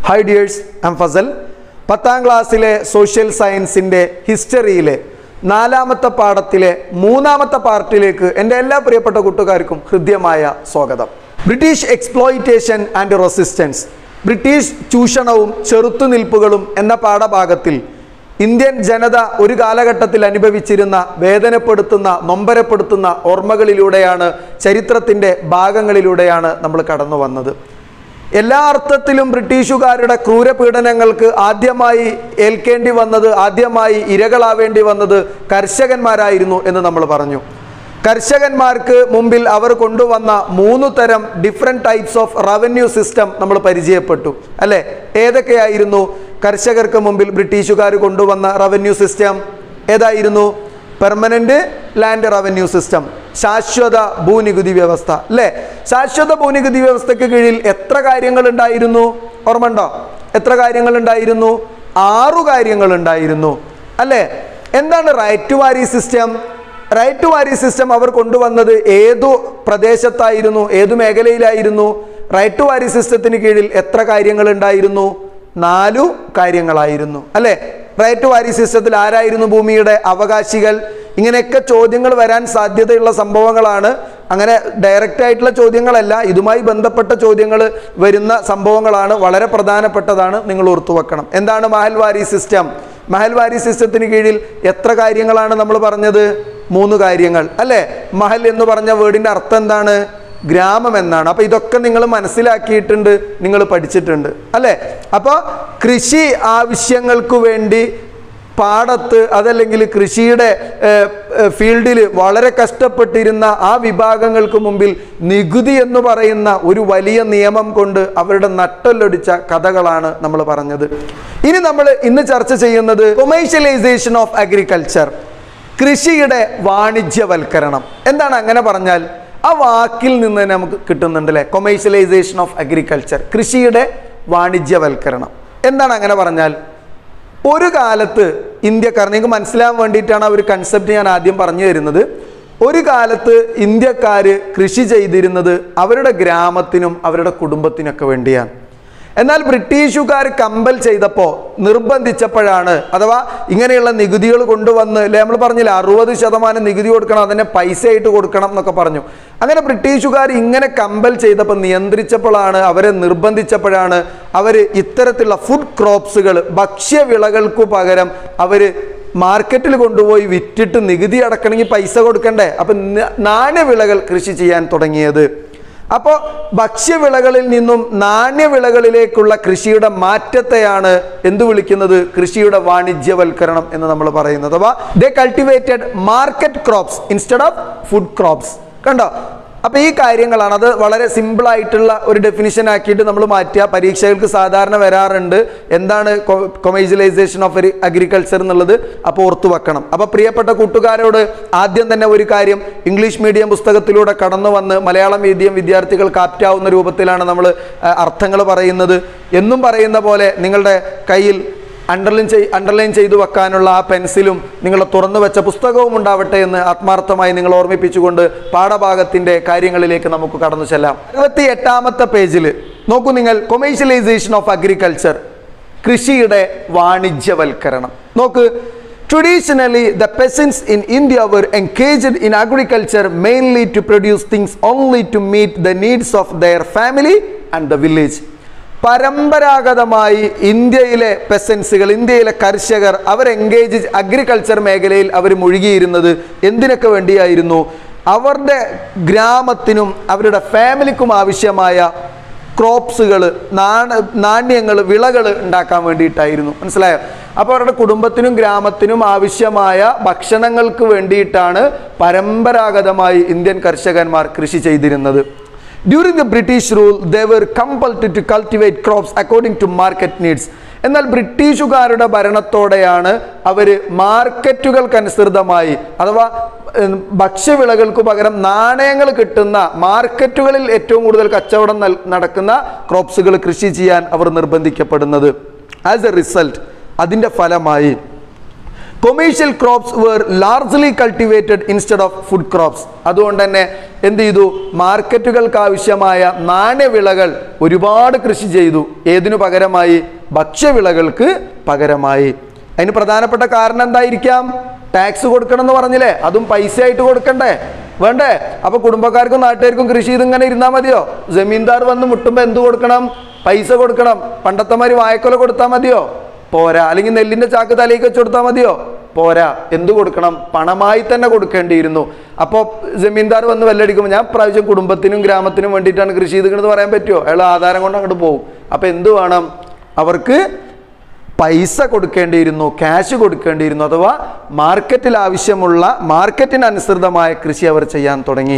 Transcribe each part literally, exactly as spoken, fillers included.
Hi dears, I am Fazal. പത്താം ക്ലാസ്സിലെ social സയൻസിൻ്റെ ഹിസ്റ്ററിയിലെ നാലാമത്തെ പാഠത്തിലെ മൂന്നാമത്തെ പാർട്ടിലേക്ക് എൻ്റെ എല്ലാ പ്രിയപ്പെട്ട കൂട്ടുകാർക്കും ഹൃദ്യമായ സ്വാഗതം. British exploitation and resistance, British ചൂഷണവും ചെറുത്തുനിൽപ്പുകളും എന്ന പാഠഭാഗത്തിൽ ഇന്ത്യൻ ജനത ഒരു കാലഘട്ടത്തിൽ അനുഭവിച്ചിരുന്ന വേദനപ്പെടുത്തുന്ന നൊമ്പരപ്പെടുത്തുന്ന ഓർമ്മകളിലൂടെയാണ്, ചരിത്രത്തിൻ്റെ ഭാഗങ്ങളിലൂടെയാണ് നമ്മൾ കടന്നു വന്നത്. എല്ലാ അർത്ഥത്തിലും ബ്രിട്ടീഷുകാരുടെ ക്രൂരപീഡനങ്ങൾക്ക് ആദ്യമായി ഏൽക്കേണ്ടി വന്നത്, ആദ്യമായി ഇരകളാവേണ്ടി വന്നത് കർഷകന്മാരായിരുന്നു എന്ന് നമ്മൾ പറഞ്ഞു. കർഷകന്മാർക്ക് മുമ്പിൽ അവർ കൊണ്ടുവന്ന മൂന്ന് തരം different types of revenue system നമ്മൾ പരിചയപ്പെട്ടു അല്ലേ? ഏതൊക്കെയായിരുന്നു കർഷകർക്ക് മുമ്പിൽ ബ്രിട്ടീഷുകാർ കൊണ്ടുവന്ന റവന്യൂ സിസ്റ്റം? ഏതായിരുന്നു? പെർമനന്റ് ലാൻഡ് റവന്യൂ സിസ്റ്റം, ശാശ്വത ഭൂനികുതി വ്യവസ്ഥ അല്ലേ? ശാശ്വത ഭൂനികുതി വ്യവസ്ഥയ്ക്ക് കീഴിൽ എത്ര കാര്യങ്ങൾ ഉണ്ടായിരുന്നു? ഓർമ്മയുണ്ടോ? എത്ര കാര്യങ്ങൾ ഉണ്ടായിരുന്നു? ആറു കാര്യങ്ങൾ ഉണ്ടായിരുന്നു അല്ലേ? എന്താണ് ryotwari system? Ryotwari system അവർ കൊണ്ടുവന്നത് ഏതു പ്രദേശത്തായിരുന്നു, ഏതു മേഖലയിലായിരുന്നു? റൈറ്റ് ടു വാരി സിസ്റ്റത്തിന് കീഴിൽ എത്ര കാര്യങ്ങൾ ഉണ്ടായിരുന്നു? നാലു കാര്യങ്ങളായിരുന്നു അല്ലേ? റൈറ്റ് ടു വാരി സിസ്റ്റത്തിൽ ആരായിരുന്നു ഭൂമിയുടെ അവകാശികൾ? ഇങ്ങനെയൊക്കെ ചോദ്യങ്ങൾ വരാൻ സാധ്യതയുള്ള സംഭവങ്ങളാണ്. അങ്ങനെ ഡയറക്റ്റ് ആയിട്ടുള്ള ചോദ്യങ്ങളല്ല, ഇതുമായി ബന്ധപ്പെട്ട ചോദ്യങ്ങൾ വരുന്ന സംഭവങ്ങളാണ്. വളരെ പ്രധാനപ്പെട്ടതാണ്, നിങ്ങൾ ഓർത്തു വെക്കണം. എന്താണ് മഹൽവാരി സിസ്റ്റം? മഹൽവാരി സിസ്റ്റത്തിന് കീഴിൽ എത്ര കാര്യങ്ങളാണ് നമ്മൾ പറഞ്ഞത്? മൂന്ന് കാര്യങ്ങൾ അല്ലേ? മഹൽ എന്ന് പറഞ്ഞ വേർഡിൻ്റെ അർത്ഥം എന്താണ്? ഗ്രാമം എന്നാണ്. അപ്പോൾ ഇതൊക്കെ നിങ്ങൾ മനസ്സിലാക്കിയിട്ടുണ്ട്, നിങ്ങൾ പഠിച്ചിട്ടുണ്ട് അല്ലേ? അപ്പോൾ കൃഷി ആവശ്യങ്ങൾക്ക് വേണ്ടി പാടത്ത്, അതല്ലെങ്കിൽ കൃഷിയുടെ ഫീൽഡിൽ വളരെ കഷ്ടപ്പെട്ടിരുന്ന ആ വിഭാഗങ്ങൾക്ക് മുമ്പിൽ നികുതി എന്ന് പറയുന്ന ഒരു വലിയ നിയമം കൊണ്ട് അവരുടെ നട്ടെല്ലൊടിച്ച കഥകളാണ് നമ്മൾ പറഞ്ഞത്. ഇനി നമ്മൾ ഇന്ന് ചർച്ച ചെയ്യുന്നത് കൊമേഴ്ഷ്യലൈസേഷൻ ഓഫ് അഗ്രികൾച്ചർ, കൃഷിയുടെ വാണിജ്യവൽക്കരണം. എന്താണ് അങ്ങനെ പറഞ്ഞാൽ? ആ വാക്കിൽ നിന്ന് തന്നെ നമുക്ക് കിട്ടുന്നുണ്ട് അല്ലേ? കൊമേഴ്ഷ്യലൈസേഷൻ ഓഫ് അഗ്രികൾച്ചർ, കൃഷിയുടെ വാണിജ്യവൽക്കരണം. എന്താണ് അങ്ങനെ പറഞ്ഞാൽ? ഒരു കാലത്ത് ഇന്ത്യക്കാർ, നിങ്ങൾക്ക് മനസ്സിലാവാൻ വേണ്ടിയിട്ടാണ് ആ ഒരു കൺസെപ്റ്റ് ഞാൻ ആദ്യം പറഞ്ഞു തരുന്നത്. ഒരു കാലത്ത് ഇന്ത്യക്കാർ കൃഷി ചെയ്തിരുന്നത് അവരുടെ ഗ്രാമത്തിനും അവരുടെ കുടുംബത്തിനൊക്കെ വേണ്ടിയാണ്. എന്നാൽ ബ്രിട്ടീഷുകാർ കമ്പൽ ചെയ്തപ്പോൾ, നിർബന്ധിച്ചപ്പോഴാണ്, അഥവാ ഇങ്ങനെയുള്ള നികുതികൾ കൊണ്ടുവന്ന് അല്ലെ, നമ്മൾ പറഞ്ഞില്ല അറുപത് ശതമാനം നികുതി കൊടുക്കണം, അതിനെ പൈസ ആയിട്ട് കൊടുക്കണം എന്നൊക്കെ പറഞ്ഞു. അങ്ങനെ ബ്രിട്ടീഷുകാർ ഇങ്ങനെ കമ്പൽ ചെയ്തപ്പോൾ, നിയന്ത്രിച്ചപ്പോഴാണ്, അവരെ നിർബന്ധിച്ചപ്പോഴാണ് അവർ ഇത്തരത്തിലുള്ള ഫുഡ് ക്രോപ്സുകൾ, ഭക്ഷ്യവിളകൾക്കു പകരം അവർ മാർക്കറ്റിൽ കൊണ്ടുപോയി വിറ്റിട്ട് നികുതി അടക്കണമെങ്കിൽ പൈസ കൊടുക്കണ്ടേ? അപ്പം നാണ്യവിളകൾ കൃഷി ചെയ്യാൻ തുടങ്ങിയത്. അപ്പോൾ ഭക്ഷ്യവിളകളിൽ നിന്നും നാണ്യവിളകളിലേക്കുള്ള കൃഷിയുടെ മാറ്റത്തെയാണ് എന്ത് വിളിക്കുന്നത്? കൃഷിയുടെ വാണിജ്യവൽക്കരണം എന്ന് നമ്മൾ പറയുന്നത്. അഥവാ they cultivated market crops instead of food crops. കണ്ടോ? അപ്പോൾ ഈ കാര്യങ്ങളാണ്. അത് വളരെ സിമ്പിളായിട്ടുള്ള ഒരു ഡെഫിനിഷൻ ആക്കിയിട്ട് നമ്മൾ മാറ്റുക. പരീക്ഷകൾക്ക് സാധാരണ വരാറുണ്ട് എന്താണ് കൊമേഴ്ഷ്യലൈസേഷൻ ഓഫ് അഗ്രികൾച്ചർ എന്നുള്ളത്. അപ്പോൾ ഓർത്തു വെക്കണം. അപ്പോൾ പ്രിയപ്പെട്ട കൂട്ടുകാരോട് ആദ്യം തന്നെ ഒരു കാര്യം, ഇംഗ്ലീഷ് മീഡിയം പുസ്തകത്തിലൂടെ കടന്നു വന്ന് മലയാളം മീഡിയം വിദ്യാർത്ഥികൾക്ക് ആപ്റ്റാവുന്ന രൂപത്തിലാണ് നമ്മൾ അർത്ഥങ്ങൾ പറയുന്നത്. എന്നും പറയുന്ന പോലെ നിങ്ങളുടെ കയ്യിൽ അണ്ടർലൈൻ ചെയ് അണ്ടർലൈൻ ചെയ്തു വെക്കാനുള്ള ആ പെൻസിലും നിങ്ങൾ തുറന്നു വെച്ച പുസ്തകവും ഉണ്ടാവട്ടെ എന്ന് ആത്മാർത്ഥമായി നിങ്ങൾ ഓർമ്മിപ്പിച്ചുകൊണ്ട് പാഠഭാഗത്തിൻ്റെ കാര്യങ്ങളിലേക്ക് നമുക്ക് കടന്നു ചെല്ലാം. അറുപത്തി എട്ടാമത്തെ പേജിൽ നോക്കൂ നിങ്ങൾ, കൊമേഴ്ഷ്യലൈസേഷൻ ഓഫ് അഗ്രികൾച്ചർ, കൃഷിയുടെ വാണിജ്യവൽക്കരണം. നോക്ക്, traditionally the peasants in India were engaged in agriculture mainly to produce things only to meet the needs of their family and the village. പരമ്പരാഗതമായി ഇന്ത്യയിലെ പെസൻസുകൾ, ഇന്ത്യയിലെ കർഷകർ അവർ എൻഗേജ് അഗ്രികൾച്ചർ മേഖലയിൽ അവർ മുഴുകിയിരുന്നത് എന്തിനൊക്കെ വേണ്ടിയായിരുന്നു? അവരുടെ ഗ്രാമത്തിനും അവരുടെ ഫാമിലിക്കും ആവശ്യമായ ക്രോപ്സുകൾ, നാണ നാണ്യങ്ങൾ, വിളകൾ ഉണ്ടാക്കാൻ വേണ്ടിയിട്ടായിരുന്നു. മനസ്സിലായോ? അപ്പോൾ അവരുടെ കുടുംബത്തിനും ഗ്രാമത്തിനും ആവശ്യമായ ഭക്ഷണങ്ങൾക്ക് വേണ്ടിയിട്ടാണ് പരമ്പരാഗതമായി ഇന്ത്യൻ കർഷകന്മാർ കൃഷി ചെയ്തിരുന്നത്. During the British rule, they were compelled to cultivate crops according to market needs. എന്നാൽ ബ്രിട്ടീഷുകാരുടെ ഭരണത്തോടെയാണ് അവർ മാർക്കറ്റുകൾക്കനുസൃതമായി, അഥവാ ഭക്ഷ്യവിളകൾക്ക് പകരം നാണയങ്ങൾ കിട്ടുന്ന മാർക്കറ്റുകളിൽ ഏറ്റവും കൂടുതൽ കച്ചവടം നടക്കുന്ന ക്രോപ്സുകൾ കൃഷി ചെയ്യാൻ അവർ നിർബന്ധിക്കപ്പെടുന്നത്. ആസ് എ റിസൾട്ട്, അതിൻ്റെ ഫലമായി commercial crops were largely cultivated instead of food crops. അതുകൊണ്ട് തന്നെ എന്ത് ചെയ്തു? മാർക്കറ്റുകൾക്ക് ആവശ്യമായ നാണ്യവിളകൾ ഒരുപാട് കൃഷി ചെയ്തു. ഏതിനു പകരമായി? ഭക്ഷ്യവിളകൾക്ക് പകരമായി. അതിന് പ്രധാനപ്പെട്ട കാരണം എന്തായിരിക്കാം? ടാക്സ് കൊടുക്കണം എന്ന് പറഞ്ഞില്ലേ, അതും പൈസ ആയിട്ട് കൊടുക്കണ്ടേ, വേണ്ടേ? അപ്പൊ കുടുംബക്കാർക്കും നാട്ടുകാർക്കും കൃഷി ചെയ്ത് ഇങ്ങനെ ഇരുന്നാൽ മതിയോ? ജമീന്ദാർ വന്ന് മുട്ടുമ്പോൾ എന്ത് കൊടുക്കണം? പൈസ കൊടുക്കണം. പണ്ടത്തെ മാതിരി വായക്കൊല കൊടുത്താൽ മതിയോ? പോരാ. അല്ലെങ്കിൽ നെല്ലിന്റെ ചാക്ക് തലയ്ക്ക് വെച്ച് കൊടുത്താൽ മതിയോ? പോരാ. എന്ത് കൊടുക്കണം? പണമായി തന്നെ കൊടുക്കേണ്ടിയിരുന്നു. അപ്പോൾ ജമീന്ദാർ വന്ന് വെല്ലടിക്കുമ്പോൾ ഞാൻ പ്രാവശ്യം കുടുംബത്തിനും ഗ്രാമത്തിനും വേണ്ടിയിട്ടാണ് കൃഷി ചെയ്തിരിക്കുന്നത് പറയാൻ പറ്റുമോ? അയാൾ ആധാരം കൊണ്ട് അങ്ങോട്ട് പോകും. അപ്പം എന്ത് വേണം? അവർക്ക് പൈസ കൊടുക്കേണ്ടിയിരുന്നു, ക്യാഷ് കൊടുക്കേണ്ടിയിരുന്നു. അഥവാ മാർക്കറ്റിൽ ആവശ്യമുള്ള മാർക്കറ്റിനനുസൃതമായ കൃഷി അവർ ചെയ്യാൻ തുടങ്ങി.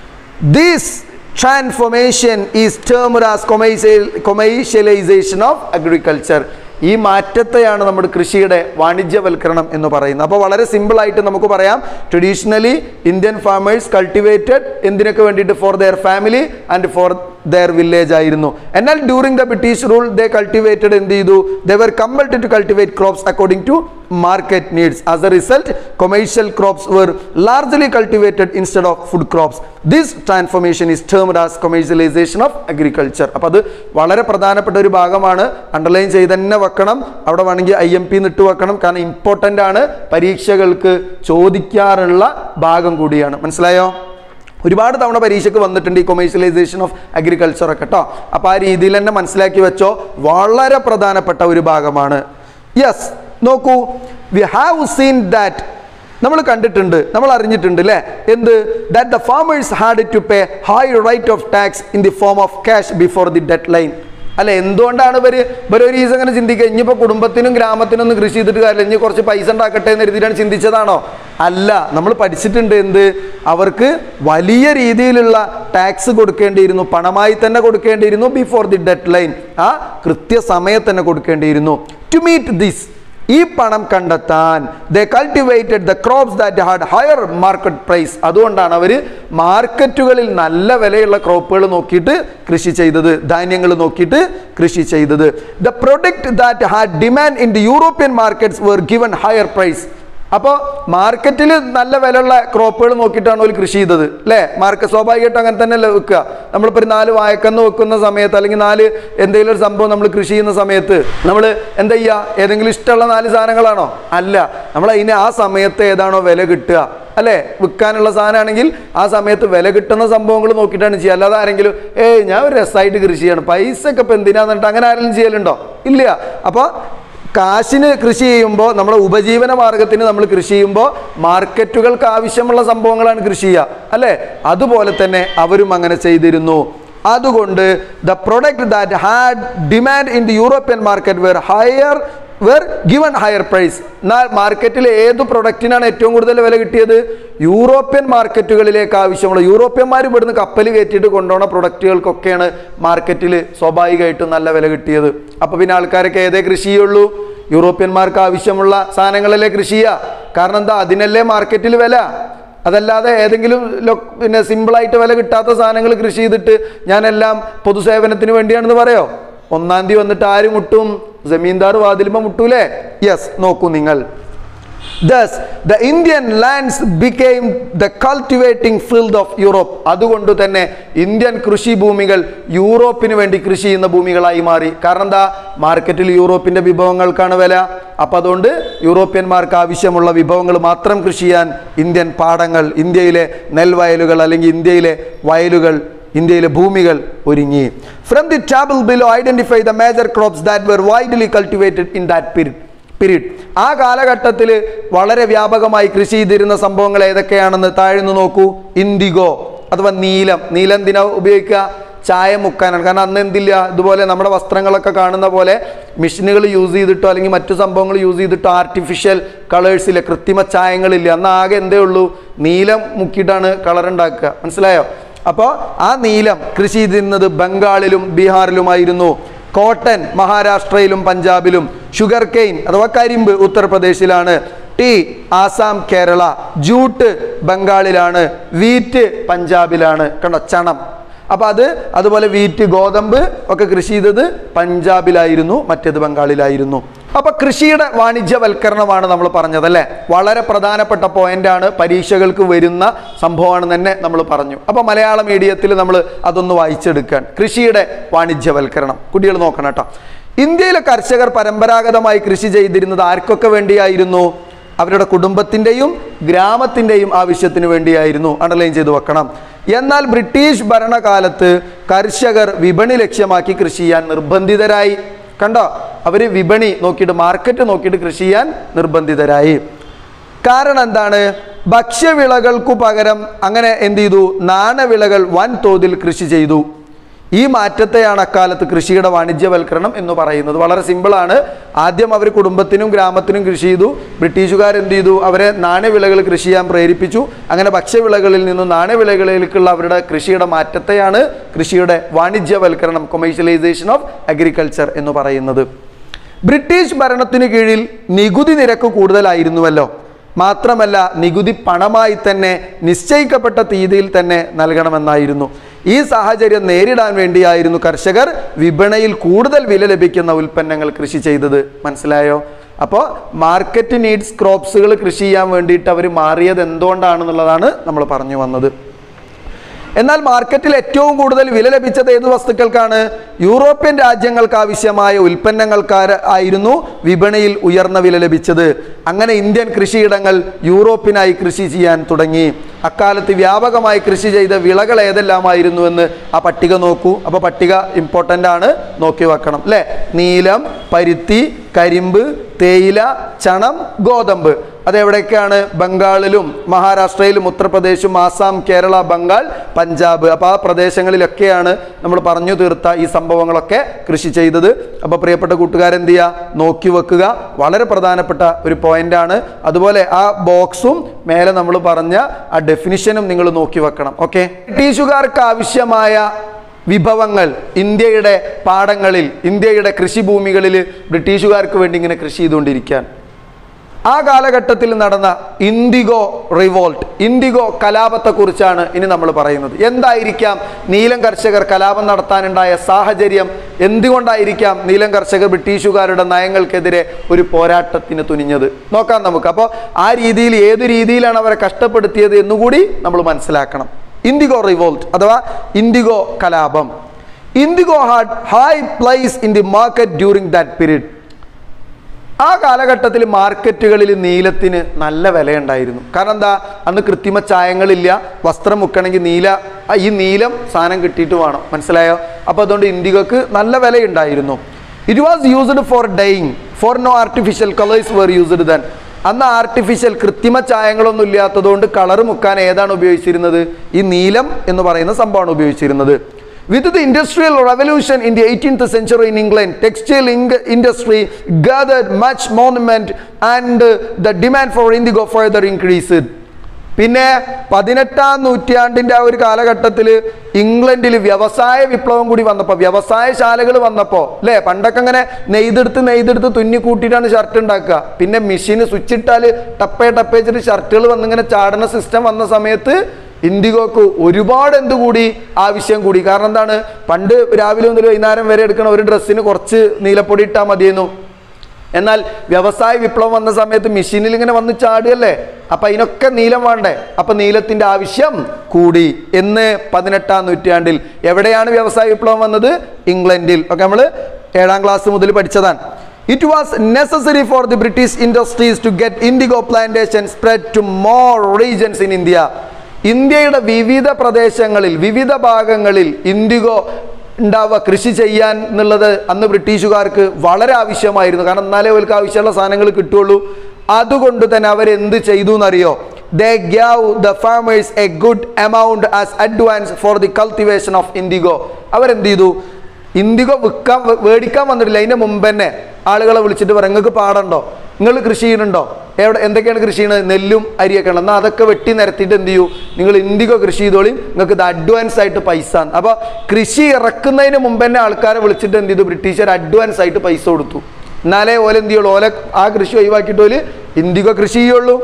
This transformation is termed as commercialization of agriculture. ഈ മാറ്റത്തെയാണ് നമ്മുടെ കൃഷിയുടെ വാണിജ്യവൽക്കരണം എന്ന് പറയുന്നത്. അപ്പോൾ വളരെ സിമ്പിളായിട്ട് നമുക്ക് പറയാം, ട്രഡീഷണലി ഇന്ത്യൻ ഫാമേഴ്സ് കൾട്ടിവേറ്റഡ് എന്തിനൊക്കെ വേണ്ടിയിട്ട്? For their family and for their village ആയിരുന്നു. എന്നാൽ during the British rule they cultivated എന്ത് ചെയ്തു? They were compelled to cultivate crops according to market needs. As a result commercial crops were largely cultivated instead of food crops. This transformation is termed as commercialization of agriculture. അപ്പോൾ അത് വളരെ പ്രധാനപ്പെട്ട ഒരു ഭാഗമാണ്, underline ചെയ്ത് തന്നെ വെക്കണം. അവിടെ വേണമെങ്കിൽ ഐ എം പി നിട്ട് വെക്കണം, കാരണം ഇമ്പോർട്ടൻ്റ് ആണ്, പരീക്ഷകൾക്ക് ചോദിക്കാറുള്ള ഭാഗം കൂടിയാണ്. മനസ്സിലായോ? ഒരുപാട് തവണ പരീക്ഷയ്ക്ക് വന്നിട്ടുണ്ട് ഈ കൊമേഴ്ഷ്യലൈസേഷൻ ഓഫ് അഗ്രികൾച്ചർ ഒക്കെ കേട്ടോ. അപ്പോൾ ആ രീതിയിൽ തന്നെ മനസ്സിലാക്കി വെച്ചോ, വളരെ പ്രധാനപ്പെട്ട ഒരു ഭാഗമാണ്. യെസ്, നോക്കൂ, വി ഹാവ് സീൻ ദാറ്റ്, നമ്മൾ കണ്ടിട്ടുണ്ട്, നമ്മൾ അറിഞ്ഞിട്ടുണ്ട് അല്ലേ, എന്ത്? That the farmers had to pay high rate of tax in the form of cash before the deadline. അല്ലെ, എന്തുകൊണ്ടാണ് ഇവർ ഇവർ ഒരു ഈസ് അങ്ങനെ ചിന്തിക്കുക? ഇനിയിപ്പോൾ കുടുംബത്തിനും ഗ്രാമത്തിനും ഒന്നും കൃഷി ചെയ്തിട്ട് കാര്യമില്ല, ഇനി കുറച്ച് പൈസ ഉണ്ടാക്കട്ടെ എന്ന് എഴുതിയിട്ടാണ് ചിന്തിച്ചതാണോ? അല്ല, നമ്മൾ പഠിച്ചിട്ടുണ്ട് എന്ത്? അവർക്ക് വലിയ രീതിയിലുള്ള ടാക്സ് കൊടുക്കേണ്ടിയിരുന്നു, പണമായി തന്നെ കൊടുക്കേണ്ടിയിരുന്നു. ബിഫോർ ദി ഡെഡ് ലൈൻ, ആ കൃത്യസമയത്ത് തന്നെ കൊടുക്കേണ്ടിയിരുന്നു. ടു മീറ്റ് ദിസ്, ഈ പണം കണ്ടെത്താൻ they cultivated the crops that had higher market price. അതുകൊണ്ടാണ് അവർ മാർക്കറ്റുകളിൽ നല്ല വിലയുള്ള ക്രോപ്പുകൾ നോക്കിയിട്ട് കൃഷി ചെയ്തത്, ധാന്യങ്ങൾ നോക്കിയിട്ട് കൃഷി ചെയ്തത്. The product that had demand in the European markets were given higher price. അപ്പോൾ മാർക്കറ്റിൽ നല്ല വിലയുള്ള ക്രോപ്പുകൾ നോക്കിയിട്ടാണ് അവർ കൃഷി ചെയ്തത് അല്ലേ? മാർക്കറ്റ് സ്വാഭാവികമായിട്ടും അങ്ങനെ തന്നെ അല്ലേ വെക്കുക. നമ്മളിപ്പോൾ ഒരു നാല് വായക്കന്ന് വെക്കുന്ന സമയത്ത്, അല്ലെങ്കിൽ നാല് എന്തെങ്കിലും ഒരു സംഭവം നമ്മൾ കൃഷി ചെയ്യുന്ന സമയത്ത് നമ്മൾ എന്താ ചെയ്യുക? ഏതെങ്കിലും ഇഷ്ടമുള്ള നാല് സാധനങ്ങളാണോ? അല്ല, നമ്മൾ അതിന് ആ സമയത്ത് ഏതാണോ വില കിട്ടുക അല്ലേ, വിൽക്കാനുള്ള സാധനമാണെങ്കിൽ ആ സമയത്ത് വില കിട്ടുന്ന സംഭവങ്ങൾ നോക്കിയിട്ടാണ് ചെയ്യുക. അല്ലാതെ ആരെങ്കിലും ഏയ് ഞാൻ ഒരു രസമായിട്ട് കൃഷി ചെയ്യണം, പൈസ ഒക്കെ ഇപ്പം എന്തിനാന്ന് പറഞ്ഞിട്ട് അങ്ങനെ ആരെങ്കിലും ചെയ്യലുണ്ടോ? ഇല്ല. അപ്പോൾ കാശിന് കൃഷി ചെയ്യുമ്പോൾ, നമ്മുടെ ഉപജീവന മാർഗത്തിന് നമ്മൾ കൃഷി ചെയ്യുമ്പോൾ മാർക്കറ്റുകൾക്ക് ആവശ്യമുള്ള സംഭവങ്ങളാണ് കൃഷി ചെയ്യുക അല്ലേ? അതുപോലെ തന്നെ അവരും അങ്ങനെ ചെയ്തിരുന്നു. അതുകൊണ്ട് the product that had demand in the European market were higher were given higher price. എന്നാൽ മാർക്കറ്റിൽ ഏത് പ്രൊഡക്റ്റിനാണ് ഏറ്റവും കൂടുതൽ വില കിട്ടിയത്? യൂറോപ്യൻ മാർക്കറ്റുകളിലേക്ക് ആവശ്യമുള്ള, യൂറോപ്യന്മാർ ഇവിടുന്ന് കപ്പൽ കയറ്റിയിട്ട് കൊണ്ടുപോകുന്ന പ്രൊഡക്റ്റുകൾക്കൊക്കെയാണ് മാർക്കറ്റിൽ സ്വാഭാവികമായിട്ടും നല്ല വില കിട്ടിയത്. അപ്പോൾ പിന്നെ ആൾക്കാരൊക്കെ ഏതേ കൃഷി ചെയ്യുള്ളൂ? യൂറോപ്യന്മാർക്ക് ആവശ്യമുള്ള സാധനങ്ങളല്ലേ കൃഷി ചെയ്യുക. കാരണം എന്താ? അതിനല്ലേ മാർക്കറ്റിൽ വില. അതല്ലാതെ ഏതെങ്കിലും പിന്നെ സിമ്പിളായിട്ട് വില കിട്ടാത്ത സാധനങ്ങൾ കൃഷി ചെയ്തിട്ട് ഞാനെല്ലാം പൊതുസേവനത്തിന് വേണ്ടിയാണെന്ന് പറയോ? ഒന്നാം തീയതി വന്നിട്ട് ആര് മുട്ടും? ജമീന്ദാർ വാതിലുമ്പോൾ മുട്ടൂലേ? യെസ്, നോക്കൂ നിങ്ങൾ. Thus, the Indian lands became the cultivating field of Europe. അതുകൊണ്ട് തന്നെ ഇന്ത്യൻ കൃഷി ഭൂമികൾ യൂറോപ്പിന് വേണ്ടി കൃഷി ചെയ്യുന്ന ഭൂമികളായി മാറി. കാരണം എന്താ? മാർക്കറ്റിൽ യൂറോപ്പിൻ്റെ വിഭവങ്ങൾക്കാണ് വില. അപ്പം അതുകൊണ്ട് യൂറോപ്യന്മാർക്ക് ആവശ്യമുള്ള വിഭവങ്ങൾ മാത്രം കൃഷി ചെയ്യാൻ ഇന്ത്യൻ പാടങ്ങൾ, ഇന്ത്യയിലെ നെൽവയലുകൾ അല്ലെങ്കിൽ ഇന്ത്യയിലെ വയലുകൾ, ഇന്ത്യയിലെ ഭൂമികൾ ഒരുങ്ങി. From the table below identify the major crops that were widely cultivated in that period period ആ കാലഘട്ടത്തിൽ വളരെ വ്യാപകമായി കൃഷി ചെയ്തിരുന്ന സംഭവങ്ങൾ ഏതൊക്കെയാണെന്ന് താഴ്ന്നു നോക്കൂ. ഇൻഡിഗോ അഥവാ നീലം. നീലം എന്തിനാ ഉപയോഗിക്കുക? ചായ മുക്കാനാണ്. കാരണം അന്ന് എന്തില്ല, ഇതുപോലെ നമ്മുടെ വസ്ത്രങ്ങളൊക്കെ കാണുന്ന പോലെ മെഷീനുകൾ യൂസ് ചെയ്തിട്ടോ അല്ലെങ്കിൽ മറ്റു സംഭവങ്ങൾ യൂസ് ചെയ്തിട്ടോ ആർട്ടിഫിഷ്യൽ കളേഴ്സില്ല, കൃത്രിമ ചായങ്ങളില്ല. അന്ന് ആകെ എന്തേ ഉള്ളൂ? നീലം മുക്കിയിട്ടാണ് കളർ ഉണ്ടാക്കുക. മനസ്സിലായോ? അപ്പോൾ ആ നീലം കൃഷി ചെയ്തിരുന്നത് ബംഗാളിലും ബീഹാറിലുമായിരുന്നു. കോട്ടൺ മഹാരാഷ്ട്രയിലും പഞ്ചാബിലും. ഷുഗർ കെയിൻ അഥവാ കരിമ്പ് ഉത്തർപ്രദേശിലാണ്. ടീ ആസാം കേരള. ജൂട്ട് ബംഗാളിലാണ്. വീറ്റ് പഞ്ചാബിലാണ്. കണ്ടോ, ചണം. അപ്പോൾ അത് അതുപോലെ വീറ്റ് ഗോതമ്പ് ഒക്കെ കൃഷി ചെയ്തത് പഞ്ചാബിലായിരുന്നു, മറ്റേത് ബംഗാളിലായിരുന്നു. അപ്പൊ കൃഷിയുടെ വാണിജ്യവൽക്കരണമാണ് നമ്മൾ പറഞ്ഞത് അല്ലേ. വളരെ പ്രധാനപ്പെട്ട പോയിന്റാണ്, പരീക്ഷകൾക്ക് വരുന്ന സംഭവമാണ് തന്നെ നമ്മൾ പറഞ്ഞു. അപ്പൊ മലയാള മീഡിയത്തിൽ നമ്മൾ അതൊന്ന് വായിച്ചെടുക്കാൻ. കൃഷിയുടെ വാണിജ്യവൽക്കരണം കുട്ടികൾ നോക്കണം കേട്ടോ. ഇന്ത്യയിലെ കർഷകർ പരമ്പരാഗതമായി കൃഷി ചെയ്തിരുന്നത് ആർക്കൊക്കെ വേണ്ടിയായിരുന്നു? അവരുടെ കുടുംബത്തിൻ്റെയും ഗ്രാമത്തിൻ്റെയും ആവശ്യത്തിന് വേണ്ടിയായിരുന്നു. അണ്ടർലൈൻ ചെയ്ത് വെക്കണം. എന്നാൽ ബ്രിട്ടീഷ് ഭരണകാലത്ത് കർഷകർ വിപണി ലക്ഷ്യമാക്കി കൃഷി ചെയ്യാൻ നിർബന്ധിതരായി. കണ്ടോ, അവർ വിപണി നോക്കിയിട്ട്, മാർക്കറ്റ് നോക്കിയിട്ട് കൃഷി ചെയ്യാൻ നിർബന്ധിതരായി. കാരണം എന്താണ്? ഭക്ഷ്യവിളകൾക്കു പകരം അങ്ങനെ എന്ത് ചെയ്തു? നാണ്യവിളകൾ വൻതോതിൽ കൃഷി ചെയ്തു. ഈ മാറ്റത്തെയാണ് അക്കാലത്ത് കൃഷിയുടെ വാണിജ്യവൽക്കരണം എന്ന് പറയുന്നത്. വളരെ സിമ്പിളാണ്. ആദ്യം അവർ കുടുംബത്തിനും ഗ്രാമത്തിനും കൃഷി ചെയ്തു. ബ്രിട്ടീഷുകാർ എന്ത് ചെയ്തു? അവരെ നാണ്യവിളകൾ കൃഷി ചെയ്യാൻ പ്രേരിപ്പിച്ചു. അങ്ങനെ ഭക്ഷ്യവിളകളിൽ നിന്നും നാണ്യവിളകളിലേക്കുള്ള അവരുടെ കൃഷിയുടെ മാറ്റത്തെയാണ് കൃഷിയുടെ വാണിജ്യവൽക്കരണം, കൊമേഴ്ഷ്യലൈസേഷൻ ഓഫ് അഗ്രികൾച്ചർ എന്ന് പറയുന്നത്. ബ്രിട്ടീഷ് ഭരണത്തിന് കീഴിൽ നികുതി നിരക്ക് കൂടുതലായിരുന്നുവല്ലോ. മാത്രമല്ല നികുതി പണമായി തന്നെ നിശ്ചയിക്കപ്പെട്ട തീയതിയിൽ തന്നെ നൽകണമെന്നായിരുന്നു. ഈ സാഹചര്യം നേരിടാൻ വേണ്ടിയായിരുന്നു കർഷകർ വിപണിയിൽ കൂടുതൽ വില ലഭിക്കുന്ന ഉൽപ്പന്നങ്ങൾ കൃഷി ചെയ്തത്. മനസ്സിലായോ? അപ്പോൾ മാർക്കറ്റ് നീഡ്സ് ക്രോപ്സുകൾ കൃഷി ചെയ്യാൻ വേണ്ടിയിട്ട് അവർ മാറിയത് എന്തുകൊണ്ടാണെന്നുള്ളതാണ് നമ്മൾ പറഞ്ഞു വന്നത്. എന്നാൽ മാർക്കറ്റിൽ ഏറ്റവും കൂടുതൽ വില ലഭിച്ചത് ഏത് വസ്തുക്കൾക്കാണ്? യൂറോപ്യൻ രാജ്യങ്ങൾക്ക് ആവശ്യമായ ഉൽപ്പന്നങ്ങൾക്ക് ആയിരുന്നു വിപണിയിൽ ഉയർന്ന വില ലഭിച്ചത്. അങ്ങനെ ഇന്ത്യൻ കൃഷിയിടങ്ങൾ യൂറോപ്പിനായി കൃഷി ചെയ്യാൻ തുടങ്ങി. അക്കാലത്ത് വ്യാപകമായി കൃഷി ചെയ്ത വിളകൾ ഏതെല്ലാമായിരുന്നു എന്ന് ആ പട്ടിക നോക്കൂ. അപ്പോൾ പട്ടിക ഇമ്പോർട്ടൻ്റ് ആണ്, നോക്കി വെക്കണം അല്ലേ. നീലം, പരുത്തി, കരിമ്പ്, തേയില, ചണം, ഗോതമ്പ്. അതെവിടേക്കാണ്? ബംഗാളിലും മഹാരാഷ്ട്രയിലും ഉത്തർപ്രദേശും ആസാം, കേരള, ബംഗാൾ, പഞ്ചാബ്. അപ്പോൾ ആ പ്രദേശങ്ങളിലൊക്കെയാണ് നമ്മൾ പറഞ്ഞു തീർത്ത ഈ സംഭവങ്ങളൊക്കെ കൃഷി ചെയ്തത്. അപ്പോൾ പ്രിയപ്പെട്ട കൂട്ടുകാരെന്ത് ചെയ്യുക? നോക്കി വെക്കുക. വളരെ പ്രധാനപ്പെട്ട ഒരു പോയിന്റാണ്. അതുപോലെ ആ ബോക്സും മേലെ നമ്മൾ പറഞ്ഞ ആ ഡെഫിനിഷനും നിങ്ങൾ നോക്കി വെക്കണം. ഓക്കെ. ബ്രിട്ടീഷുകാർക്ക് ആവശ്യമായ വിഭവങ്ങൾ ഇന്ത്യയുടെ പാടങ്ങളിൽ, ഇന്ത്യയുടെ കൃഷിഭൂമികളിൽ ബ്രിട്ടീഷുകാർക്ക് വേണ്ടി ഇങ്ങനെ കൃഷി ചെയ്തുകൊണ്ടിരിക്കാൻ. ആ കാലഘട്ടത്തിൽ നടന്ന ഇൻഡിഗോ റിവോൾട്ട്, ഇൻഡിഗോ കലാപത്തെക്കുറിച്ചാണ് ഇനി നമ്മൾ പറയുന്നത്. എന്തായിരിക്കാം നീലം കർഷകർ കലാപം നടത്താനുണ്ടായ സാഹചര്യം? എന്തുകൊണ്ടായിരിക്കാം നീലം കർഷകർ ബ്രിട്ടീഷുകാരുടെ നയങ്ങൾക്കെതിരെ ഒരു പോരാട്ടത്തിന് തുനിഞ്ഞത്? നോക്കാം നമുക്ക്. അപ്പോൾ ആ രീതിയിൽ ഏത് രീതിയിലാണ് അവരെ കഷ്ടപ്പെടുത്തിയത് എന്നുകൂടി നമ്മൾ മനസ്സിലാക്കണം. ഇൻഡിഗോ റിവോൾട്ട് അഥവാ ഇൻഡിഗോ കലാപം. Indigo had high place in the market during that period. ആ കാലഘട്ടത്തിൽ മാർക്കറ്റുകളിൽ നീലത്തിന് നല്ല വിലയുണ്ടായിരുന്നു. കാരണം എന്താ? അന്ന് കൃത്രിമ ചായങ്ങളില്ല. വസ്ത്രം മുക്കണമെങ്കിൽ നീല, ഈ നീലം സാധനം കിട്ടിയിട്ട് വേണം. മനസ്സിലായോ? അപ്പോൾ അതുകൊണ്ട് ഇൻഡിഗോക്ക് നല്ല വിലയുണ്ടായിരുന്നു. It was used for dyeing, for no artificial colours were used then. അന്ന് ആർട്ടിഫിഷ്യൽ കൃത്രിമ ചായങ്ങളൊന്നും ഇല്ലാത്തതുകൊണ്ട് കളർ മുക്കാൻ ഏതാണ് ഉപയോഗിച്ചിരുന്നത്? ഈ നീലം എന്ന് പറയുന്ന സംഭവമാണ് ഉപയോഗിച്ചിരുന്നത്. With the industrial revolution in the eighteenth century in England, textile industry gathered much monument and the demand for indigo further increased. പിന്നെ പതിനെട്ടാം നൂറ്റാണ്ടിൻ്റെ ആ ഒരു കാലഘട്ടത്തിൽ ഇംഗ്ലണ്ടിൽ വ്യവസായ വിപ്ലവം കൂടി വന്നപ്പോൾ, വ്യവസായശാലകൾ വന്നപ്പോൾ അല്ലേ, പണ്ടൊക്കെ അങ്ങനെ നെയ്തെടുത്ത് നെയ്തെടുത്ത് തുന്നി കൂട്ടിയിട്ടാണ് ഷർട്ട് ഉണ്ടാക്കുക. പിന്നെ മെഷീന് സ്വിച്ച് ഇട്ടാൽ ടപ്പേ ടപ്പേ വെച്ചിട്ട് ഷർട്ടുകൾ വന്നിങ്ങനെ ചാടുന്ന സിസ്റ്റം വന്ന സമയത്ത് ഇൻഡിഗോക്ക് ഒരുപാട് എന്തുകൂടി ആവശ്യം കൂടി. കാരണം എന്താണ്? പണ്ട് രാവിലെ മുതൽ വൈകുന്നേരം വരെ എടുക്കണ ഒരു ഡ്രസ്സിന് കുറച്ച് നീലപ്പൊടി ഇട്ടാൽ മതിയെന്നു. എന്നാൽ വ്യവസായ വിപ്ലവം വന്ന സമയത്ത് മെഷീനിൽ ഇങ്ങനെ വന്ന് ചാടുകയല്ലേ, അപ്പം അതിനൊക്കെ നീലം വേണ്ടേ? അപ്പം നീലത്തിൻ്റെ ആവശ്യം കൂടി എന്ന് പതിനെട്ടാം നൂറ്റാണ്ടിൽ. എവിടെയാണ് വ്യവസായ വിപ്ലവം വന്നത്? ഇംഗ്ലണ്ടിൽ. ഒക്കെ നമ്മൾ ഏഴാം ക്ലാസ് മുതൽ പഠിച്ചതാണ്. It was necessary for the British industries to get indigo plantation spread to more regions in India. ഇന്ത്യയുടെ വിവിധ പ്രദേശങ്ങളിൽ, വിവിധ ഭാഗങ്ങളിൽ ഇൻഡിഗോ ഉണ്ടാവുക, കൃഷി ചെയ്യാൻ എന്നുള്ളത് അന്ന് ബ്രിട്ടീഷുകാർക്ക് വളരെ ആവശ്യമായിരുന്നു. കാരണം എന്നാലേ അവർക്ക് ആവശ്യമുള്ള സാധനങ്ങൾ കിട്ടുള്ളൂ. അതുകൊണ്ട് തന്നെ അവരെന്ത് ചെയ്തു എന്നറിയോ? They gave the farmers a good amount as advance for the cultivation of indigo. അവരെന്ത് ചെയ്തു? ഇൻഡിഗോ വിൽക്കാൻ മേടിക്കാൻ വന്നിട്ടില്ല, അതിൻ്റെ മുമ്പ് തന്നെ ആളുകളെ വിളിച്ചിട്ട് പറയും, നിങ്ങൾക്ക് പാടുണ്ടോ, നിങ്ങൾ കൃഷി ചെയ്യുന്നുണ്ടോ, എവിടെ എന്തൊക്കെയാണ് കൃഷി ചെയ്യുന്നത്? നെല്ലും അരിയൊക്കെ ഉണ്ട്, എന്നാൽ അതൊക്കെ വെട്ടി നിരത്തിയിട്ട് എന്ത് ചെയ്യൂ, നിങ്ങൾ ഇൻഡിഗോ കൃഷി ചെയ്തോളി, നിങ്ങൾക്ക് ഇത് അഡ്വാൻസ് ആയിട്ട് പൈസ. അപ്പോൾ കൃഷി ഇറക്കുന്നതിന് മുമ്പ് തന്നെ ആൾക്കാരെ വിളിച്ചിട്ട് എന്ത് ചെയ്തു? ബ്രിട്ടീഷുകാർ അഡ്വാൻസ് ആയിട്ട് പൈസ കൊടുത്തു. എന്നാലേ ഓല എന്ത് ചെയ്യുള്ളൂ, ഓല ആ കൃഷി ഒഴിവാക്കിയിട്ട് ഓല് ഇൻഡിഗോ കൃഷി ചെയ്യുള്ളൂ.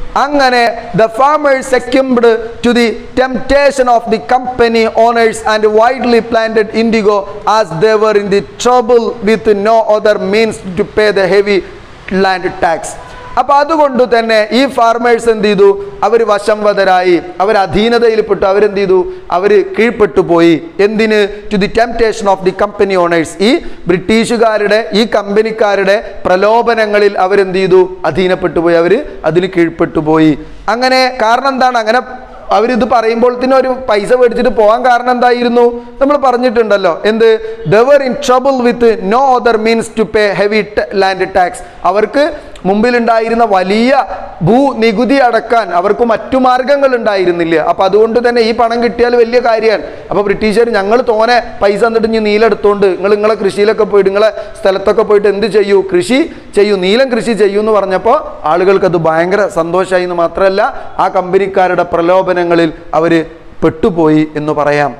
അങ്ങനെ the farmers succumbed to the temptation of the company owners and widely planted indigo as they were in the trouble with no other means to pay the heavy land tax. അപ്പോൾ അതുകൊണ്ട് തന്നെ ഈ farmers എന്ത് ചെയ്തു? അവർ വശംവദരായി, അവർ അധീനതയിൽപ്പെട്ടു, അവരെന്ത് ചെയ്തു? അവർ കീഴ്പ്പെട്ടു പോയി. എന്തിന്? To the temptation of the company owners. ഈ ബ്രിട്ടീഷുകാരുടെ, ഈ കമ്പനിക്കാരുടെ പ്രലോഭനങ്ങളിൽ അവരെന്ത് ചെയ്തു? അധീനപ്പെട്ടു പോയി, അവർ അതിന് കീഴ്പ്പെട്ടു പോയി. അങ്ങനെ കാരണം എന്താണ്? അങ്ങനെ അവരിത് പറയുമ്പോൾ തന്നെ ഒരു പൈസ മേടിച്ചിട്ട് പോകാൻ കാരണം എന്തായിരുന്നു? നമ്മൾ പറഞ്ഞിട്ടുണ്ടല്ലോ, എന്ത്? they were in trouble with no other means to pay heavy land tax. അവർക്ക് മുമ്പിലുണ്ടായിരുന്ന വലിയ ഭൂ നികുതി അടക്കാൻ അവർക്ക് മറ്റു മാർഗങ്ങൾ ഉണ്ടായിരുന്നില്ല. അപ്പം അതുകൊണ്ട് തന്നെ ഈ പണം കിട്ടിയാൽ വലിയ കാര്യമാണ്. അപ്പോൾ ബ്രിട്ടീഷുകാർ ഞങ്ങൾ തോനെ പൈസ എന്നിട്ട് ഇനി നീലം എടുത്തുകൊണ്ട് നിങ്ങൾ നിങ്ങളെ കൃഷിയിലൊക്കെ പോയിട്ട് നിങ്ങളെ സ്ഥലത്തൊക്കെ പോയിട്ട് എന്ത് ചെയ്യൂ? കൃഷി ചെയ്യൂ, നീലം കൃഷി ചെയ്യൂ എന്ന് പറഞ്ഞപ്പോൾ ആളുകൾക്കത് ഭയങ്കര സന്തോഷമായി എന്ന് മാത്രമല്ല ആ കമ്പനിക്കാരുടെ പ്രലോഭനങ്ങളിൽ അവർ പെട്ടുപോയി എന്ന് പറയാം.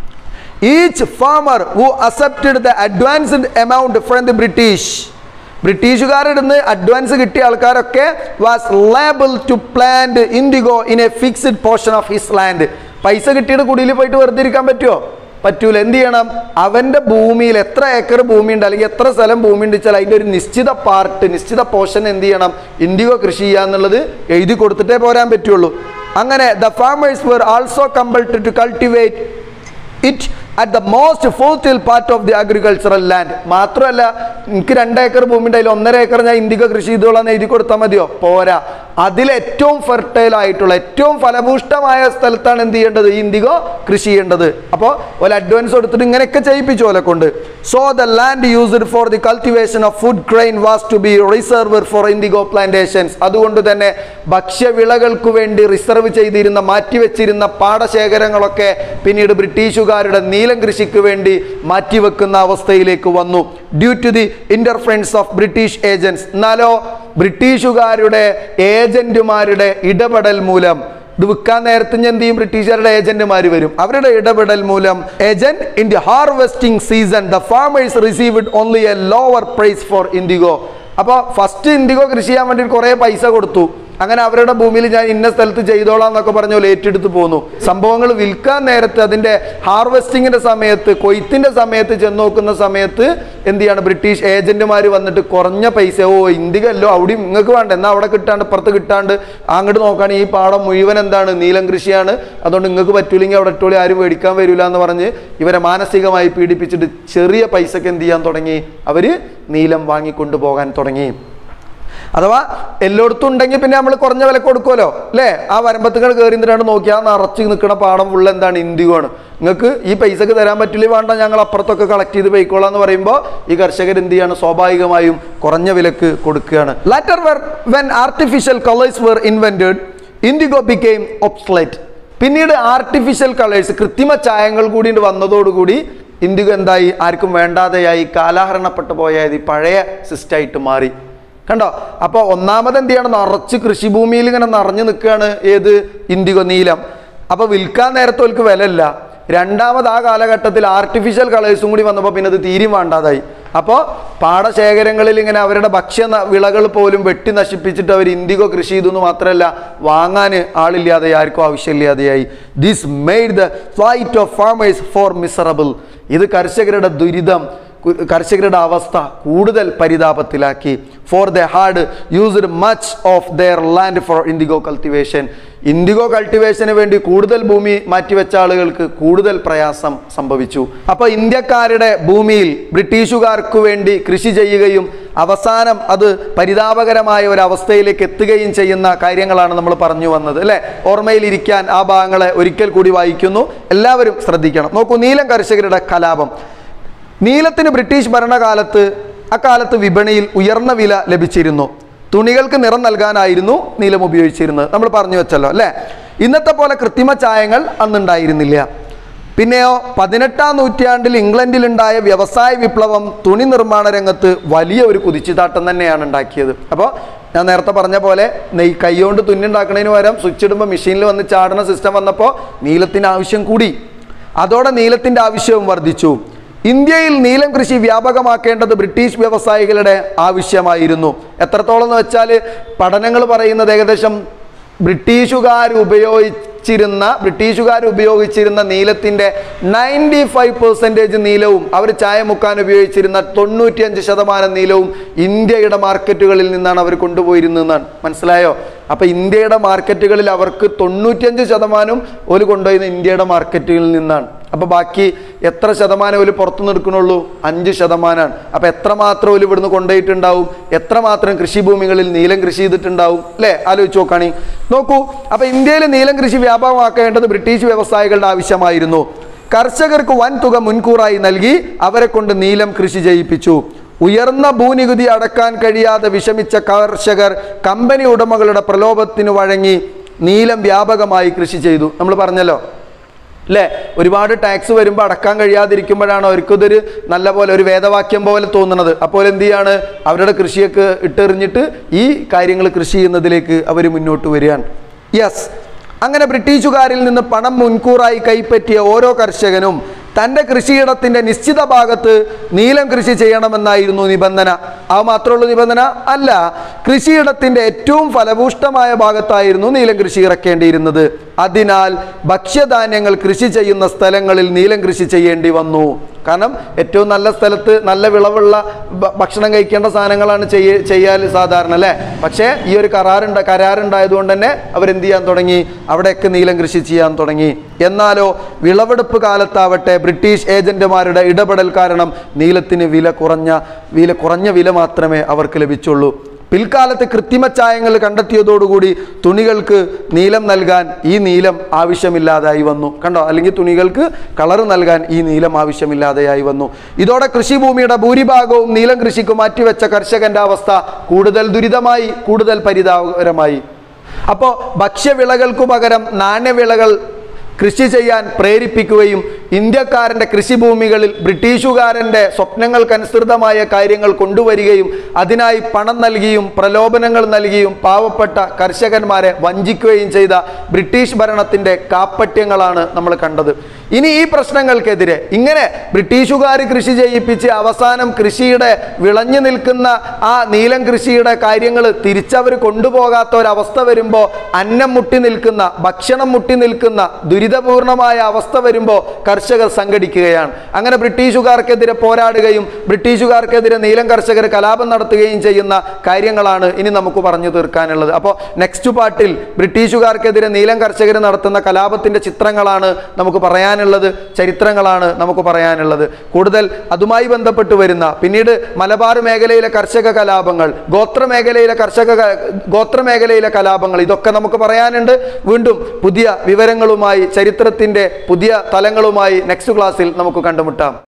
Each farmer who accepted the advanced amount from the British, ബ്രിട്ടീഷുകാരുടെ നിന്ന് അഡ്വാൻസ് കിട്ടിയ ആൾക്കാരൊക്കെ was liable to plant indigo in a fixed portion of his land. പൈസ കിട്ടിയിട്ട് കുടിയിൽ പോയിട്ട് വെറുതെ ഇരിക്കാൻ പറ്റുമോ? പറ്റൂല. എന്ത് ചെയ്യണം? അവൻ്റെ ഭൂമിയിൽ എത്ര ഏക്കർ ഭൂമി ഉണ്ട് അല്ലെങ്കിൽ എത്ര സ്ഥലം ഭൂമി ഉണ്ട് വെച്ചാൽ അതിൻ്റെ ഒരു നിശ്ചിത പാർട്ട്, നിശ്ചിത പോർഷൻ എന്ത് ചെയ്യണം? ഇൻഡിഗോ കൃഷി ചെയ്യുക എന്നുള്ളത് എഴുതി കൊടുത്തിട്ടേ പോരാൻ പറ്റുള്ളൂ. അങ്ങനെ the farmers were also compelled to cultivate it at the most fertile part of the agricultural land. മാത്രമല്ല, എനിക്ക് രണ്ട് ഏക്കർ ഭൂമി ഉണ്ട്, അതിൽ ഒന്നര ഏക്കർ ഞാൻ ഇൻഡിഗോ കൃഷി ചെയ്തോളാന്ന് എഴുതി കൊടുത്താൽ മതിയോ? പോരാ. അതിൽ ഏറ്റവും ഫെർട്ടൈൽ ആയിട്ടുള്ള ഏറ്റവും ഫലഭൂഷ്ടമായ സ്ഥലത്താണ് എന്ത് ചെയ്യേണ്ടത്? ഈ ഇൻഡിഗോ കൃഷി ചെയ്യേണ്ടത്. അപ്പോൾ ഒരു അഡ്വാൻസ് കൊടുത്തിട്ട് ഇങ്ങനെയൊക്കെ ചെയ്യിപ്പിച്ചു ഓലെ കൊണ്ട്. So the land used for the cultivation of food grain was to be reserved for indigo plantations. അതുകൊണ്ട് തന്നെ ഭക്ഷ്യവിളകൾക്ക് വേണ്ടി റിസർവ് ചെയ്തിരുന്ന, മാറ്റിവെച്ചിരുന്ന പാടശേഖരങ്ങളൊക്കെ പിന്നീട് ബ്രിട്ടീഷുകാരുടെ നീലം കൃഷിക്ക് വേണ്ടി മാറ്റിവെക്കുന്ന അവസ്ഥയിലേക്ക് വന്നു. Due to the interference of British agents. എന്നാലോ ബ്രിട്ടീഷുകാരുടെ ഏജന്റുമാരുടെ ഇടപെടൽ മൂലം, ഇത് വിൽക്കാൻ നേരത്തെ എന്ത് ചെയ്യും? ബ്രിട്ടീഷുകാരുടെ ഏജന്റുമാർ വരും. അവരുടെ ഇടപെടൽ മൂലം agent in the harvesting season the farmers received only a lower price for indigo. അപ്പോൾ ഫസ്റ്റ് ഇൻഡിഗോ കൃഷി ചെയ്യാൻ വേണ്ടി കുറേ പൈസ കൊടുത്തു. അങ്ങനെ അവരുടെ ഭൂമിയിൽ ഞാൻ ഇന്ന സ്ഥലത്ത് ചെയ്തോളാം എന്നൊക്കെ പറഞ്ഞ പോലെ ഏറ്റെടുത്ത് പോന്നു. സംഭവങ്ങൾ വിൽക്കാൻ നേരത്ത്, അതിൻ്റെ ഹാർവെസ്റ്റിങ്ങിൻ്റെ സമയത്ത്, കൊയ്ത്തിൻ്റെ സമയത്ത് ചെന്ന് നോക്കുന്ന സമയത്ത് എന്ത് ചെയ്യാണ്? ബ്രിട്ടീഷ് ഏജന്റുമാർ വന്നിട്ട് കുറഞ്ഞ പൈസ, ഓ ഇൻഡിഗോ അല്ലോ അവിടെ നിങ്ങൾക്ക് വേണ്ട, എന്നാൽ അവിടെ കിട്ടാണ്ട് ഇപ്പുറത്ത് കിട്ടാണ്ട് അങ്ങോട്ട് നോക്കുകയാണ് ഈ പാടം മുഴുവൻ എന്താണ്? നീലം കൃഷിയാണ്, അതുകൊണ്ട് നിങ്ങൾക്ക് പറ്റൂലെങ്കിൽ അവിടെ ഇട്ടോളി, ആരും മേടിക്കാൻ വരില്ല എന്ന് പറഞ്ഞ് ഇവരെ മാനസികമായി പീഡിപ്പിച്ചിട്ട് ചെറിയ പൈസക്ക് എന്ത് ചെയ്യാൻ തുടങ്ങി? അവർ നീലം വാങ്ങിക്കൊണ്ടു പോകാൻ തുടങ്ങി. അഥവാ എല്ലായിടത്തും ഉണ്ടെങ്കിൽ പിന്നെ നമ്മൾ കുറഞ്ഞ വില കൊടുക്കുമല്ലോ അല്ലേ? ആ വരമ്പത്തുകൾ കയറി നിന്നിട്ടാണ് നോക്കിയാൽ നിറച്ച് നിൽക്കുന്ന പാടം ഫുള്ള് എന്താണ്? ഇൻഡിഗോ ആണ്. നിങ്ങൾക്ക് ഈ പൈസക്ക് തരാൻ പറ്റില്ല, വേണ്ട, ഞങ്ങൾ അപ്പുറത്തൊക്കെ കളക്ട് ചെയ്ത് പോയിക്കോളാം എന്ന് പറയുമ്പോൾ ഈ കർഷകർ എന്ത് ചെയ്യാണ്? സ്വാഭാവികമായും കുറഞ്ഞ വിലക്ക് കൊടുക്കുകയാണ്. Later were when artificial colours were invented indigo became obsolete. പിന്നീട് ആർട്ടിഫിഷ്യൽ കളേഴ്സ്, കൃത്രിമ ചായങ്ങൾ കൂടി വന്നതോടുകൂടി ഇൻഡിഗോ എന്തായി? ആർക്കും വേണ്ടാതെയായി, കാലഹരണപ്പെട്ടു പോയത് പഴയ സിസ്റ്റമായിട്ട് മാറി. കണ്ടോ? അപ്പോൾ ഒന്നാമത് എന്ത് ചെയ്യണം? നിറച്ച് കൃഷിഭൂമിയിൽ ഇങ്ങനെ നിറഞ്ഞു നിൽക്കുകയാണ് ഏത്? ഇൻഡിഗോ, നീലം. അപ്പോൾ വിൽക്കാൻ നേരത്തോൽക്ക് വില ഇല്ല. രണ്ടാമത് ആ കാലഘട്ടത്തിൽ ആർട്ടിഫിഷ്യൽ കളേഴ്സും കൂടി വന്നപ്പോൾ പിന്നെ അത് തീരും വേണ്ടാതായി. അപ്പോൾ പാടശേഖരങ്ങളിൽ ഇങ്ങനെ അവരുടെ ഭക്ഷ്യ വിളകൾ പോലും വെട്ടി നശിപ്പിച്ചിട്ട് അവർ ഇൻഡിഗോ കൃഷി ചെയ്തു എന്ന് മാത്രമല്ല, വാങ്ങാൻ ആളില്ലാതെയായി, ആർക്കും ആവശ്യമില്ലാതെയായി. This made the flight of farmers for miserable. ഇത് കർഷകരുടെ ദുരിതം, കർഷകരുടെ അവസ്ഥ കൂടുതൽ പരിതാപത്തിലാക്കി. For the had used much of their land for indigo cultivation. Indigo കൾട്ടിവേഷന് വേണ്ടി കൂടുതൽ ഭൂമി മാറ്റിവെച്ച ആളുകൾക്ക് കൂടുതൽ പ്രയാസം സംഭവിച്ചു. അപ്പോൾ ഇന്ത്യക്കാരുടെ ഭൂമിയിൽ ബ്രിട്ടീഷുകാർക്ക് വേണ്ടി കൃഷി ചെയ്യുകയും അവസാനം അത് പരിതാപകരമായ ഒരു അവസ്ഥയിലേക്ക് എത്തുകയും ചെയ്യുന്ന കാര്യങ്ങളാണ് നമ്മൾ പറഞ്ഞു വന്നത് അല്ലേ? ഓർമ്മയിലിരിക്കാൻ ആ ഭാഗങ്ങളെ ഒരിക്കൽ കൂടി വായിക്കുന്നു, എല്ലാവരും ശ്രദ്ധിക്കണം. നോക്കൂ, നീലം കർഷകരുടെ കലാപം. നീലത്തിന് ബ്രിട്ടീഷ് ഭരണകാലത്ത് അക്കാലത്ത് വിപണിയിൽ ഉയർന്ന വില ലഭിച്ചിരുന്നു. തുണികൾക്ക് നിറം നൽകാനായിരുന്നു നീലം ഉപയോഗിച്ചിരുന്നത്. നമ്മൾ പറഞ്ഞു വെച്ചല്ലോ അല്ലേ? ഇന്നത്തെ പോലെ കൃത്രിമ ചായങ്ങൾ അന്നുണ്ടായിരുന്നില്ല. പിന്നെയോ പതിനെട്ടാം നൂറ്റാണ്ടിൽ ഇംഗ്ലണ്ടിലുണ്ടായ വ്യവസായ വിപ്ലവം തുണി നിർമ്മാണ രംഗത്ത് വലിയ ഒരു കുതിച്ചുചാട്ടം തന്നെയാണ് ഉണ്ടാക്കിയത്. അപ്പോൾ ഞാൻ നേരത്തെ പറഞ്ഞ പോലെ നെയ് കൈകൊണ്ട് തുന്നുണ്ടാക്കുന്നതിന് പകരം സ്വിച്ച് ഇടുമ്പോൾ മെഷീനിൽ വന്ന് ചാടുന്ന സിസ്റ്റം വന്നപ്പോൾ നീലത്തിൻ്റെ ആവശ്യം കൂടി. അതോടെ നീലത്തിൻ്റെ ആവശ്യവും വർദ്ധിച്ചു. ഇന്ത്യയിൽ നീലം കൃഷി വ്യാപകമാക്കേണ്ടത് ബ്രിട്ടീഷ് വ്യവസായികളുടെ ആവശ്യമായിരുന്നു. എത്രത്തോളം എന്ന് വെച്ചാൽ പഠനങ്ങൾ പറയുന്നത് ഏകദേശം ബ്രിട്ടീഷുകാർ ഉപയോഗിച്ചിരുന്ന ബ്രിട്ടീഷുകാർ ഉപയോഗിച്ചിരുന്ന നീലത്തിൻ്റെ നയൻറ്റി ഫൈവ് പെർസെൻറ്റേജ് നീലവും അവർ ചായ മുക്കാൻ ഉപയോഗിച്ചിരുന്ന തൊണ്ണൂറ്റിയഞ്ച് ശതമാനം നീലവും ഇന്ത്യയുടെ മാർക്കറ്റുകളിൽ നിന്നാണ് അവർ കൊണ്ടുപോയിരുന്നതെന്നാണ്. മനസ്സിലായോ? അപ്പം ഇന്ത്യയുടെ മാർക്കറ്റുകളിൽ അവർക്ക് തൊണ്ണൂറ്റിയഞ്ച് ശതമാനം ഒരു കൊണ്ടുപോയിരുന്ന ഇന്ത്യയുടെ മാർക്കറ്റുകളിൽ നിന്നാണ്. അപ്പോൾ ബാക്കി എത്ര ശതമാനം ഒരു പുറത്തു നിൽക്കണുള്ളൂ? അഞ്ച് ശതമാനമാണ്. അപ്പം എത്രമാത്രം ഒരു ഇവിടുന്ന് കൊണ്ടുപോയിട്ടുണ്ടാവും? എത്രമാത്രം കൃഷിഭൂമികളിൽ നീലം കൃഷി ചെയ്തിട്ടുണ്ടാവും? അല്ലേ? ആലോചിച്ച് നോക്കാണി. നോക്കൂ, അപ്പം ഇന്ത്യയിൽ നീലം കൃഷി വ്യാപകമാക്കേണ്ടത് ബ്രിട്ടീഷ് വ്യവസായികളുടെ ആവശ്യമായിരുന്നു. കർഷകർക്ക് വൻ തുക മുൻകൂറായി നൽകി അവരെ കൊണ്ട് നീലം കൃഷി ചെയ്യിപ്പിച്ചു. ഉയർന്ന ഭൂനികുതി അടക്കാൻ കഴിയാതെ വിഷമിച്ച കർഷകർ കമ്പനി ഉടമകളുടെ പ്രലോഭത്തിന് വഴങ്ങി നീലം വ്യാപകമായി കൃഷി ചെയ്തു. നമ്മൾ പറഞ്ഞല്ലോ അല്ലേ, ഒരുപാട് ടാക്സ് വരുമ്പോൾ അടക്കാൻ കഴിയാതിരിക്കുമ്പോഴാണ് അവർക്കിതൊരു നല്ല പോലെ ഒരു വേദവാക്യം പോലെ തോന്നുന്നത്. അപ്പോൾ എന്ത് ചെയ്യാണ്? അവരുടെ കൃഷിയൊക്കെ ഇട്ടെറിഞ്ഞിട്ട് ഈ കാര്യങ്ങൾ കൃഷി ചെയ്യുന്നതിലേക്ക് അവർ മുന്നോട്ട് വരികയാണ്. യെസ്, അങ്ങനെ ബ്രിട്ടീഷുകാരിൽ നിന്ന് പണം മുൻകൂറായി കൈപ്പറ്റിയ ഓരോ കർഷകനും തൻ്റെ കൃഷിയിടത്തിൻ്റെ നിശ്ചിത ഭാഗത്ത് നീലം കൃഷി ചെയ്യണമെന്നായിരുന്നു നിബന്ധന. അത് മാത്രമുള്ള നിബന്ധന അല്ല, കൃഷിയിടത്തിൻ്റെ ഏറ്റവും ഫലഭൂഷ്ടമായ ഭാഗത്തായിരുന്നു നീലം കൃഷി ഇറക്കേണ്ടിയിരുന്നത്. അതിനാൽ ഭക്ഷ്യധാന്യങ്ങൾ കൃഷി ചെയ്യുന്ന സ്ഥലങ്ങളിൽ നീലം കൃഷി ചെയ്യേണ്ടി വന്നു. കാരണം ഏറ്റവും നല്ല സ്ഥലത്ത് നല്ല വിളവുള്ള ഭക്ഷണം കഴിക്കേണ്ട സാധനങ്ങളാണ് ചെയ്യ ചെയ്യാൻ സാധാരണ അല്ലേ. പക്ഷേ ഈ ഒരു കരാറുണ്ട കരാറുണ്ടായതുകൊണ്ട് തന്നെ അവരെന്ത് ചെയ്യാൻ തുടങ്ങി? അവിടെയൊക്കെ നീലം കൃഷി ചെയ്യാൻ തുടങ്ങി. എന്നാലോ വിളവെടുപ്പ് കാലത്താവട്ടെ ബ്രിട്ടീഷ് ഏജന്റുമാരുടെ ഇടപെടൽ കാരണം നീലത്തിന് വില കുറഞ്ഞ വില കുറഞ്ഞ വില മാത്രമേ അവർക്ക് ലഭിച്ചുള്ളൂ. പിൽക്കാലത്ത് കൃത്രിമ ചായങ്ങൾ കണ്ടെത്തിയതോടുകൂടി തുണികൾക്ക് നീലം നൽകാൻ ഈ നീലം ആവശ്യമില്ലാതായി വന്നു. കണ്ടോ? അല്ലെങ്കിൽ തുണികൾക്ക് കളർ നൽകാൻ ഈ നീലം ആവശ്യമില്ലാതെയായി വന്നു. ഇതോടെ കൃഷിഭൂമിയുടെ ഭൂരിഭാഗവും നീലം കൃഷിക്ക് മാറ്റിവെച്ച കർഷകന്റെ അവസ്ഥ കൂടുതൽ ദുരിതമായി, കൂടുതൽ പരിതാപകരമായി. അപ്പോൾ ഭക്ഷ്യവിളകൾക്കു പകരം നാണ്യവിളകൾ കൃഷി ചെയ്യാൻ പ്രേരിപ്പിക്കുകയും ഇന്ത്യക്കാരൻ്റെ കൃഷിഭൂമികളിൽ ബ്രിട്ടീഷുകാരൻ്റെ സ്വപ്നങ്ങൾക്കനുസൃതമായ കാര്യങ്ങൾ കൊണ്ടുവരികയും അതിനായി പണം നൽകിയും പ്രലോഭനങ്ങൾ നൽകിയും പാവപ്പെട്ട കർഷകന്മാരെ വഞ്ചിക്കുകയും ചെയ്ത ബ്രിട്ടീഷ് ഭരണത്തിൻ്റെ കാപ്പട്യങ്ങളാണ് നമ്മൾ കണ്ടത്. ഇനി ഈ പ്രശ്നങ്ങൾക്കെതിരെ ഇങ്ങനെ ബ്രിട്ടീഷുകാർ കൃഷി ചെയ്യിപ്പിച്ച് അവസാനം കൃഷിയുടെ വിളഞ്ഞു നിൽക്കുന്ന ആ നീലം കൃഷിയുടെ കാര്യങ്ങൾ തിരിച്ചവർ കൊണ്ടുപോകാത്ത ഒരവസ്ഥ വരുമ്പോൾ, അന്നം മുട്ടി നിൽക്കുന്ന, ഭക്ഷണം മുട്ടി നിൽക്കുന്ന ദുരിതപൂർണമായ അവസ്ഥ വരുമ്പോൾ കർഷകർ സംഘടിക്കുകയാണ്. അങ്ങനെ ബ്രിട്ടീഷുകാർക്കെതിരെ പോരാടുകയും ബ്രിട്ടീഷുകാർക്കെതിരെ നീലം കർഷകർ കലാപം നടത്തുകയും ചെയ്യുന്ന കാര്യങ്ങളാണ് ഇനി നമുക്ക് പറഞ്ഞു തീർക്കാനുള്ളത്. അപ്പോൾ നെക്സ്റ്റ് പാർട്ടിൽ ബ്രിട്ടീഷുകാർക്കെതിരെ നീലം കർഷകർ നടത്തുന്ന കലാപത്തിൻ്റെ ചിത്രങ്ങളാണ് നമുക്ക് പറയാനുള്ളത്, ചരിത്രങ്ങളാണ് നമുക്ക് പറയാനുള്ളത്. കൂടുതൽ അതുമായി ബന്ധപ്പെട്ട് വരുന്ന പിന്നീട് മലബാർ മേഖലയിലെ കർഷക കലാപങ്ങൾ, ഗോത്ര മേഖലയിലെ കർഷക ഗോത്ര മേഖലയിലെ കലാപങ്ങൾ, ഇതൊക്കെ നമുക്ക് പറയാനുണ്ട്. വീണ്ടും പുതിയ വിവരങ്ങളുമായി ചരിത്രത്തിൻ്റെ പുതിയ തലങ്ങളുമായി നെക്സ്റ്റ് ക്ലാസ്സിൽ നമുക്ക് കണ്ടുമുട്ടാം.